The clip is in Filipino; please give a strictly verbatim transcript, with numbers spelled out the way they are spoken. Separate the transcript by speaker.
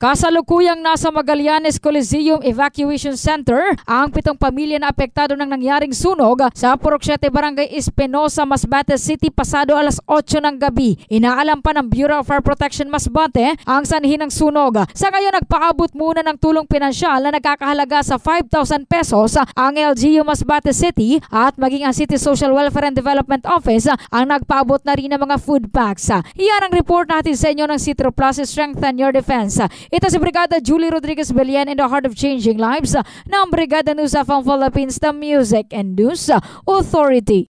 Speaker 1: Kasalukuyang nasa Magallanes Coliseum Evacuation Center ang pitong pamilya na apektado ng nangyaring sunog sa Purok siete Barangay Espinosa, Masbate City pasado alas otso ng gabi. Inaalam pa ng Bureau of Fire Protection Masbate ang sanhi ng sunog. Sa ngayon nagpaabot muna ng tulong pinansyal na nagkakahalaga sa five thousand pesos ang L G U Masbate City at maging ang City Social Welfare and Development Office ang nagpaabot na rin ng mga food packs. Iyan ang report natin sa inyo ng Citro Plus, Strengthen Your Defense. Ito si Brigada Julie Rodriguez Belian in the heart of changing lives ng Brigada News of Philippines, the Music and News Authority.